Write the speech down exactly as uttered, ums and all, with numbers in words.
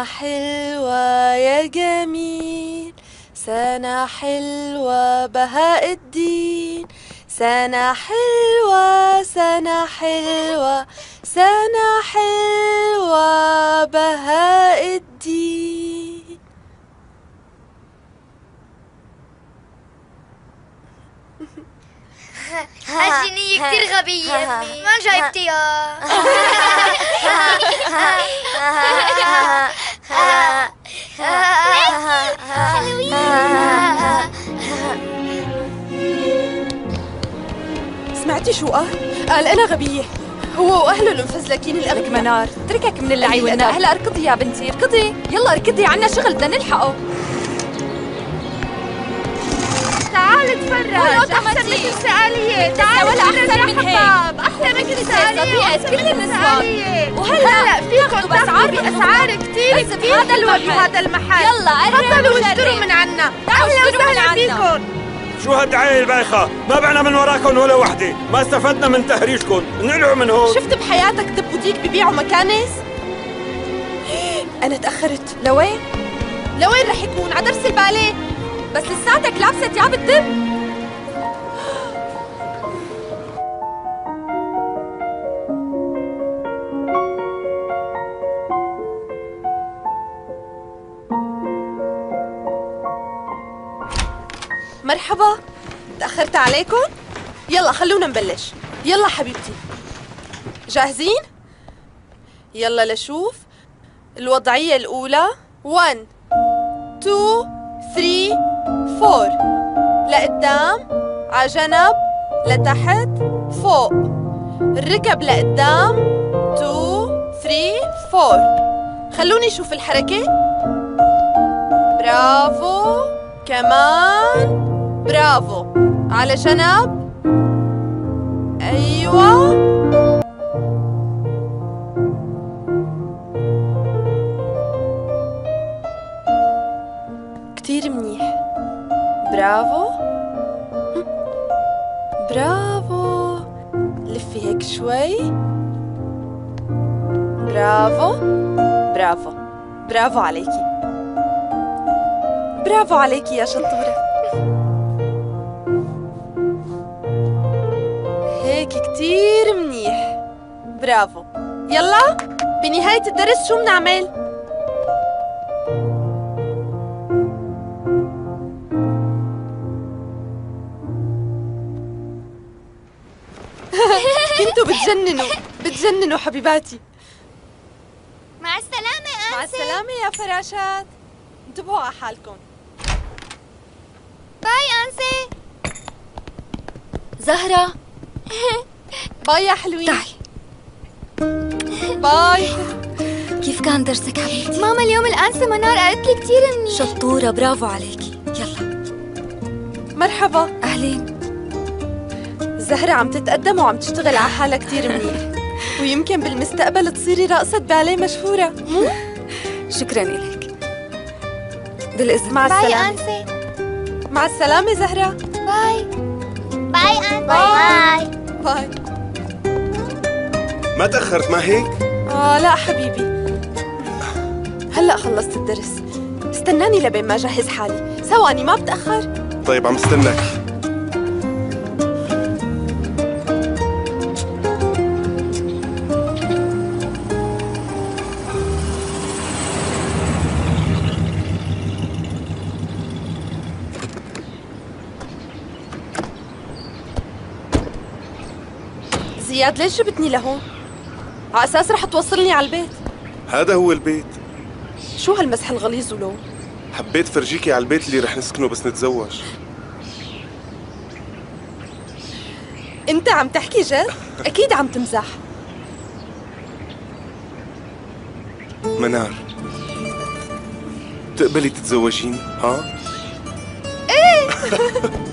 حلوة يا جميل، سنة حلوة بهاء الدين، سنة حلوة سنة حلوة سنة حلوة بهاء الدين. هالجنية كتير غبية يا أمي، ما جايبتيها. سمعتي شو قال؟ قال أنا غبية، هو وأهله المفزلكين الأغبياء. لك منار، اتركك من اللعي والنقل. هلا اركضي يا بنتي، اركضي، يلا اركضي، عنا شغل بدنا نلحقه. تعالي اتفرج، أحسن من السقالية، تعالي ولا أحسن من هيك، أحسن من السقالية كل النسوان. وهلا فيكم تاخذوا بأسعار كتير كتير حلوة بهذا المحل. يلا تفضلوا واشتروا من عنا. أهلا وسهلا فيكم. شو هالدعاية البايخة؟ ما بعنا من وراكم ولا وحدة، ما استفدنا من تهريجكم، انقلعوا من هون. شفت بحياتك دب وديك ببيعوا مكانس؟ أنا تأخرت. لوين؟ لوين رح يكون؟ على درس الباليه. بس لساتك لابسة ثياب الدب. مرحبا، تأخرت عليكم؟ يلا خلونا نبلش. يلا حبيبتي، جاهزين؟ يلا لشوف الوضعية الأولى. واحد اثنين ثلاثة أربعة، لقدام، عجنب، لتحت، فوق، الركب لقدام، اثنين ثلاثة أربعة. خلوني أشوف الحركة. برافو، كمان، برافو، على جنب، أيوة، كتير منيح، برافو، برافو، لفي هيك شوي، برافو، برافو، برافو عليكي، برافو عليكي يا شطورة. هيك كتير منيح، برافو. يلا بنهاية الدرس شو بنعمل؟ كنتوا بتجننوا بتجننوا حبيباتي. مع السلامة أنسة. مع السلامة يا فراشات، انتبهوا على حالكم. باي أنسة. زهرة باي يا حلوين. تعي. باي. كيف كان درسك حبيبتي؟ ماما اليوم الأنسة منار قالت لي كتير منيح. شطورة، برافو عليكي. يلا مرحبا. أهلين. زهرة عم تتقدم وعم تشتغل على حالها كتير منيح، ويمكن بالمستقبل تصيري رقصة باليه مشهورة، مو؟ شكراً إلك. بالإذن. مع باي السلامة. أنسة. مع السلامة زهرة. باي. باي أنسة. باي. باي. ما تأخرت ما هيك؟ آه لا حبيبي، هلأ خلصت الدرس، استناني لبين ما أجهز حالي، ثواني ما بتأخر. طيب عم استناك. زياد ليش جبتني لهون؟ على أساس رح توصلني على البيت. هذا هو البيت. شو هالمسح الغليظ ولو؟ حبيت فرجيكي على البيت اللي رح نسكنه بس نتزوج. أنت عم تحكي جد؟ أكيد عم تمزح. منار، تقبلي تتزوجيني؟ ها؟ إيه.